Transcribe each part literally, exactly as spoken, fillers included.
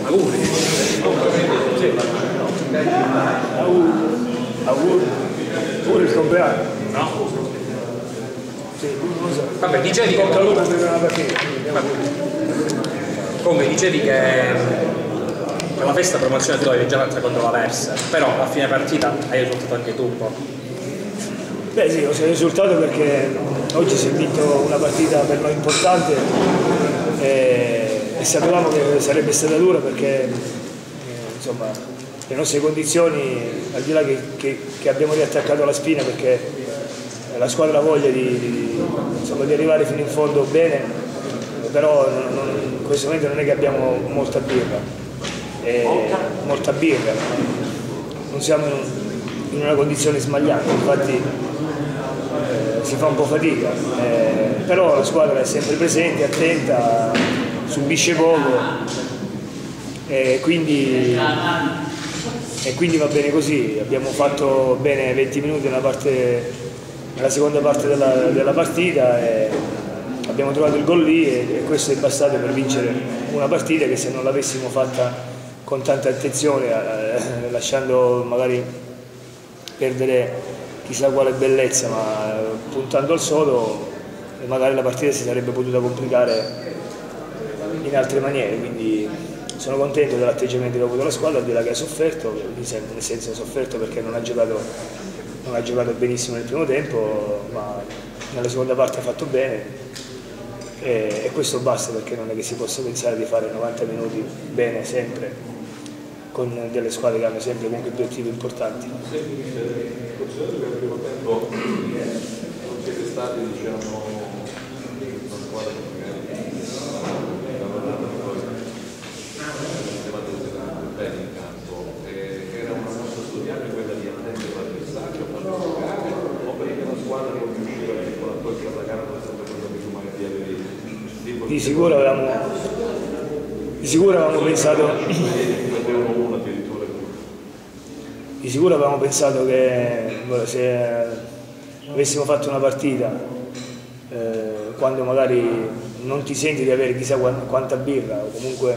Auguri. Auguri. Pure il compleanno. No? Sì, non lo so. Vabbè, dicevi che... Comunque dicevi che la festa promozione tu l'avevi già fatta contro la Versa, però a fine partita hai risultato anche tu un po'. Beh sì, ho risultato perché oggi si è vinto una partita per noi importante e, e sapevamo che sarebbe stata dura perché eh, insomma le nostre condizioni, al di là che, che, che abbiamo riattaccato la spina perché la squadra ha voglia di, di, insomma, di arrivare fino in fondo bene, però non, non, in questo momento non è che abbiamo molta birra. E molta birra, non siamo in una condizione smagliante, infatti eh, si fa un po' fatica, eh, però la squadra è sempre presente, attenta, subisce poco e quindi, e quindi va bene così. Abbiamo fatto bene venti minuti nella, parte, nella seconda parte della, della partita e abbiamo trovato il gol lì e, e questo è bastato per vincere una partita che se non l'avessimo fatta con tanta attenzione, eh, lasciando magari perdere chissà quale bellezza, ma eh, puntando al sodo, magari la partita si sarebbe potuta complicare in altre maniere, quindi sono contento dell'atteggiamento che ha avuto la squadra, al di là che ha sofferto, nel senso ha sofferto perché non ha giocato, non ha giocato benissimo nel primo tempo, ma nella seconda parte ha fatto bene. E questo basta perché non è che si possa pensare di fare novanta minuti bene sempre con delle squadre che hanno sempre comunque obiettivi importanti. Considerato che nel primo tempo non siete stati diciamo una squadra che magari bene in campo, era una mossa studiata quella di attendere l'avversario, farlo giocare, o perché la squadra non riusciva a togliere la gara per sempre quello che tu magari avevi. Di sicuro avevamo, di sicuro avevamo pensato di sicuro avevamo pensato che se avessimo fatto una partita eh, quando magari non ti senti di avere chissà quanta birra o comunque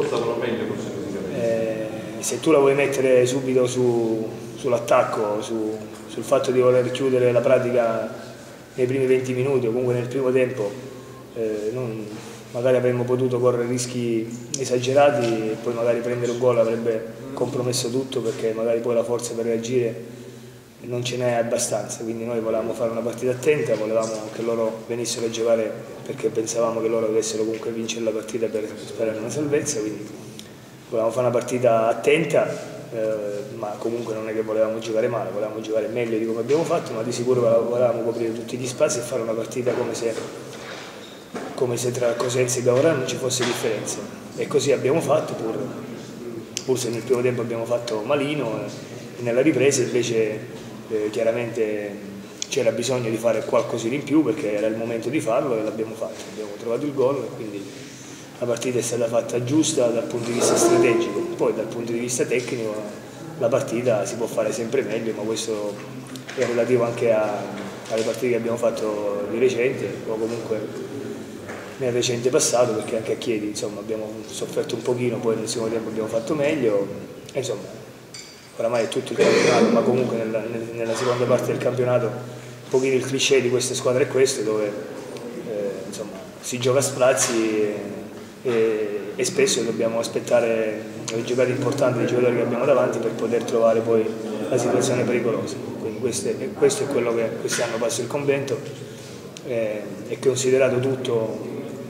eh, se tu la vuoi mettere subito su, sull'attacco, su, sul fatto di voler chiudere la pratica nei primi venti minuti o comunque nel primo tempo, Eh, non, magari avremmo potuto correre rischi esagerati e poi magari prendere un gol avrebbe compromesso tutto perché magari poi la forza per reagire non ce n'è abbastanza, quindi noi volevamo fare una partita attenta, volevamo che loro venissero a giocare perché pensavamo che loro dovessero comunque vincere la partita per sperare una salvezza, quindi volevamo fare una partita attenta, eh, ma comunque non è che volevamo giocare male, volevamo giocare meglio di come abbiamo fatto, ma di sicuro volevamo coprire tutti gli spazi e fare una partita come se come se tra Cosenza e Gavara non ci fosse differenza e così abbiamo fatto pur, pur se nel primo tempo abbiamo fatto malino e nella ripresa invece eh, chiaramente c'era bisogno di fare qualcosina in più perché era il momento di farlo e l'abbiamo fatto, abbiamo trovato il gol e quindi la partita è stata fatta giusta dal punto di vista strategico, poi dal punto di vista tecnico la partita si può fare sempre meglio, ma questo è relativo anche a, alle partite che abbiamo fatto di recente o comunque nel recente passato perché anche a Chiedi insomma, abbiamo sofferto un pochino, poi nel secondo tempo abbiamo fatto meglio, e, insomma oramai è tutto il campionato, ma comunque nella, nella seconda parte del campionato un pochino il cliché di queste squadre è questo dove eh, insomma, si gioca a sprazzi e, e, e spesso dobbiamo aspettare le giocate importanti dei giocatori che abbiamo davanti per poter trovare poi la situazione pericolosa, quindi questo è, questo è quello che quest'anno passa il convento e, e considerato tutto,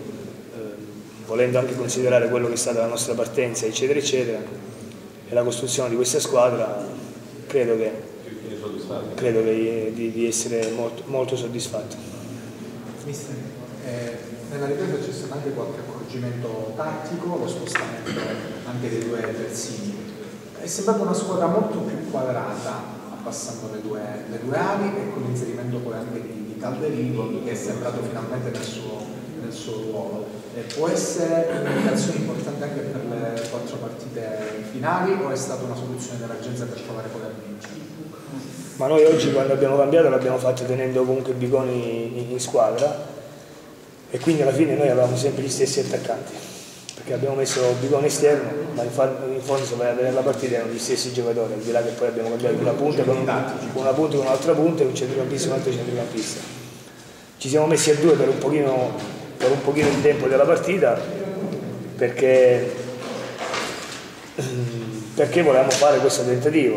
volendo anche considerare quello che è stata la nostra partenza, eccetera, eccetera, e la costruzione di questa squadra, credo che, credo che di, di essere molto, molto soddisfatto. Mister, eh, nella ripresa c'è stato anche qualche accorgimento tattico, lo spostamento anche dei due terzini. È sembrata una squadra molto più quadrata, abbassando le due, le due ali e con l'inserimento poi anche di, di Calderini, che è sembrato finalmente nel suo, nel suo ruolo. Eh, può essere un'indicazione importante anche per le quattro partite finali o è stata una soluzione dell'agenzia per provare poi a vincere? Ma noi oggi quando abbiamo cambiato l'abbiamo fatto tenendo comunque Biconi in, in squadra e quindi alla fine noi avevamo sempre gli stessi attaccanti perché abbiamo messo Bigone esterno, ma in, in fondo se vai a vedere la partita erano gli stessi giocatori, al di là che poi abbiamo cambiato una punta con, con una punta con un'altra punta e un centrocampista e un altro centrocampista. Ci siamo messi a due per un pochino, per un pochino di tempo della partita perché, perché volevamo fare questo tentativo,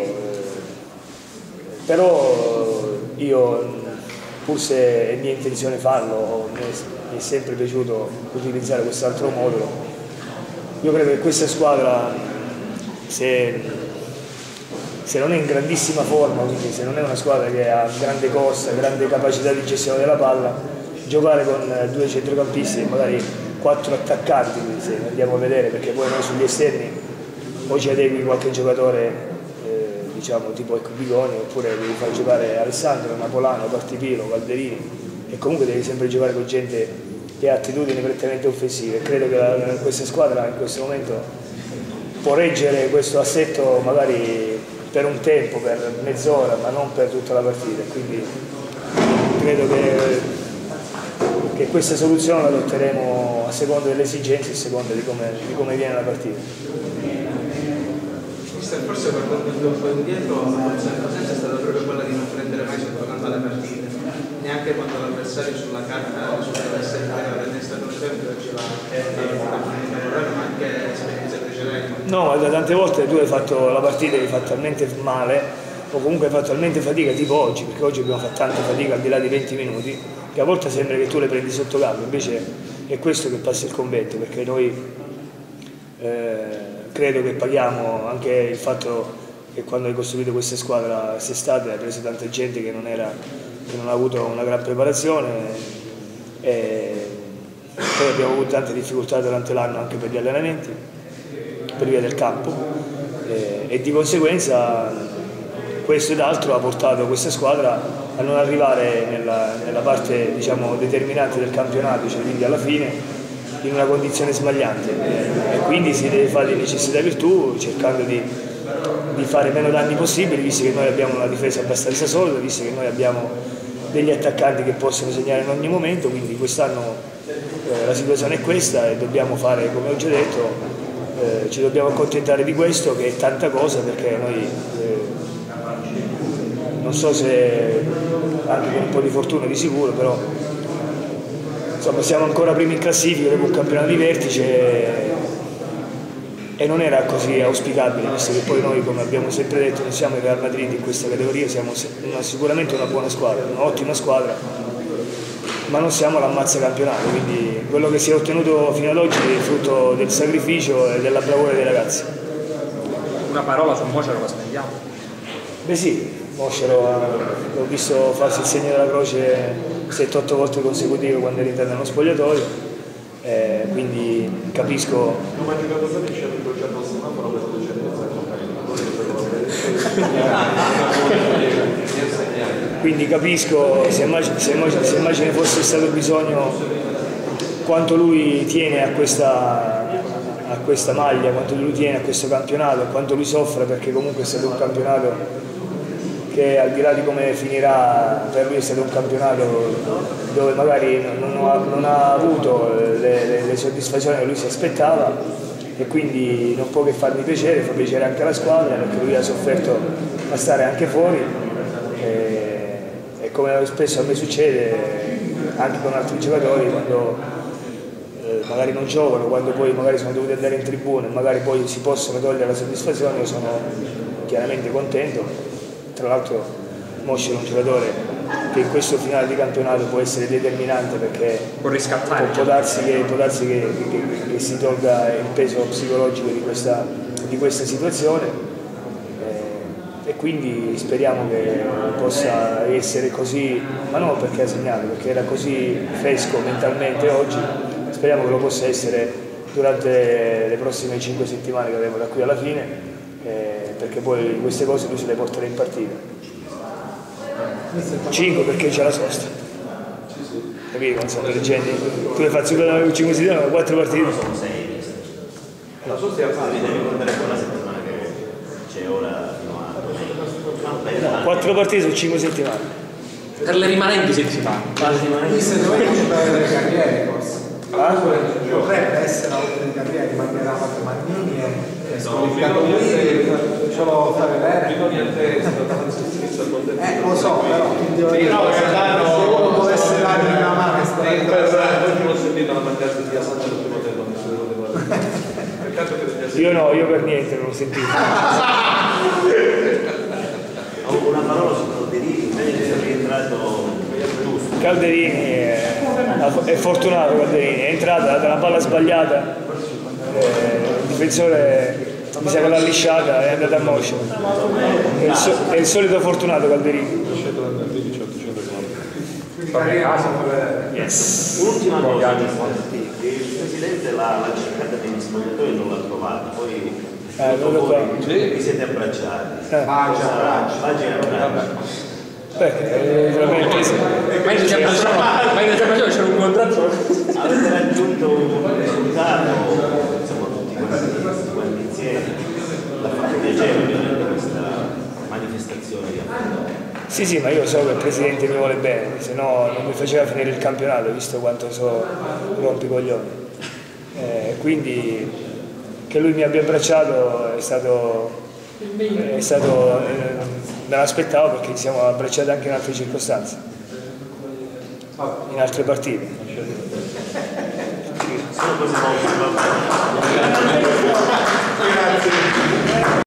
però io, pur se è mia intenzione farlo, mi è, mi è sempre piaciuto utilizzare quest'altro modulo. Io credo che questa squadra, se, se non è in grandissima forma, quindi se non è una squadra che ha grande corsa, grande capacità di gestione della palla, giocare con due centrocampisti e magari quattro attaccanti, se andiamo a vedere, perché poi noi sugli esterni o ci adegui qualche giocatore, eh, diciamo tipo Bigoni, oppure devi far giocare Alessandro, Napolano, Partipilo, Calderini, e comunque devi sempre giocare con gente che ha attitudini prettamente offensive. Credo che la, questa squadra in questo momento può reggere questo assetto magari per un tempo, per mezz'ora, ma non per tutta la partita, quindi credo che, che questa soluzione la adotteremo a seconda delle esigenze e a seconda di come, di come viene la partita. Forse guardando un po' indietro, la presenza è stata proprio quella di non prendere mai sotto canto alle partite, neanche quando l'avversario sulla carta risultava essere veramente stato un esempio, oggi la comunità, ma anche esperienze precedenti. No, ma tante volte tu hai fatto la partita e hai fatto talmente male, o comunque hai fatto talmente fatica, tipo oggi, perché oggi abbiamo fatto tanta fatica al di là di venti minuti, che a volte sembra che tu le prendi sotto campo, invece è questo che passa il convento, perché noi eh, credo che paghiamo anche il fatto che quando hai costruito questa squadra quest'estate hai preso tanta gente che non, era, che non ha avuto una gran preparazione e poi abbiamo avuto tante difficoltà durante l'anno anche per gli allenamenti, per via del campo e, e di conseguenza questo ed altro ha portato questa squadra a non arrivare nella, nella parte diciamo, determinante del campionato, cioè quindi alla fine in una condizione sbagliante e quindi si deve fare di necessità virtù cercando di, di fare meno danni possibili, visto che noi abbiamo una difesa abbastanza solida, visto che noi abbiamo degli attaccanti che possono segnare in ogni momento, quindi quest'anno eh, la situazione è questa e dobbiamo fare, come ho già detto, eh, ci dobbiamo accontentare di questo, che è tanta cosa, perché noi eh, non so se anche con un po' di fortuna di sicuro, però insomma, siamo ancora primi in classifica dopo un campionato di vertice e non era così auspicabile, visto che poi noi, come abbiamo sempre detto, non siamo il Real Madrid in questa categoria, siamo una, sicuramente una buona squadra, un'ottima squadra, ma non siamo l'ammazza campionato, quindi quello che si è ottenuto fino ad oggi è frutto del sacrificio e della bravura dei ragazzi. Una parola su Mocero la spendiamo? Beh sì, Mocero l'ho visto farsi il segno della croce sette otto volte consecutive quando è rientrato nello spogliatoio, eh, quindi capisco. Non ha giocato bene, c'è il progetto al semaforo per quindi capisco se immagine, se, immagine, se immagine fosse stato bisogno quanto lui tiene a questa, a questa maglia, quanto lui tiene a questo campionato, quanto lui soffre, perché comunque è stato un campionato che al di là di come finirà, per lui è stato un campionato dove magari non ha, non ha avuto le, le, le soddisfazioni che lui si aspettava e quindi non può che farmi piacere, fa piacere anche alla squadra perché lui ha sofferto a stare anche fuori e, e come spesso a me succede anche con altri giocatori quando eh, magari non giocano, quando poi magari sono dovuti andare in tribuna e magari poi si possono togliere la soddisfazione, io sono chiaramente contento. Tra l'altro Mosci è un giocatore che in questo finale di campionato può essere determinante perché può riscattare, può darsi che, può darsi che, che, che si tolga il peso psicologico di questa, di questa situazione eh, e quindi speriamo che possa essere così, ma non perché ha segnato, perché era così fresco mentalmente oggi, speriamo che lo possa essere durante le prossime cinque settimane che avremo da qui alla fine. Eh, perché poi queste cose lui se le porterà in partita. cinque perché c'è la sosta. Capito? Non sono leggende. Tu hai fatto cinque settimane, quattro partite. La sosta è a fare. Devi guardare quella settimana che c'è ora fino a quattro partite su cinque settimane. Per le rimanenti settimane. Queste due per le carriere forse. Ah? Potrebbe essere la volta di carriera, rimanere a Mannini e squalificato qui, solo fare vedere. Eh, lo so, però Sì, no, se uno dovesse darmi una mano oggi l'ho sentito la mancanza di Asante all'ultimo tempo, non si io no, io per niente non l'ho sentito. Ho una parola su Calderini, è rientrato giusto. Calderini è, è fortunato, Calderini è entrata, ha dato una palla sbagliata, eh, il difensore mi sa che l'ha lisciata e è andata a moscia. È il, so, è il solito fortunato Calderini. Yes. Ultima cosa, il Presidente l'ha cercata negli spogliatoi e non l'ha trovata, poi Eh, qua. vi siete abbracciati. Eh. Baci e abbracci. Beh, eh, veramente sì. Ma io già facevo, c'era un contratto. Avete raggiunto un risultato, insomma tutti quanti, quanti insieme. L'ha fatto piacere ovviamente questa manifestazione di affetto. Sì, sì, ma io so che il Presidente mi vuole bene, se no non mi faceva finire il campionato, visto quanto so rompicoglioni. Eh, quindi che lui mi abbia abbracciato è stato, è stato eh, me l'aspettavo, perché ci siamo abbracciati anche in altre circostanze, in altre partite. Sono cose molto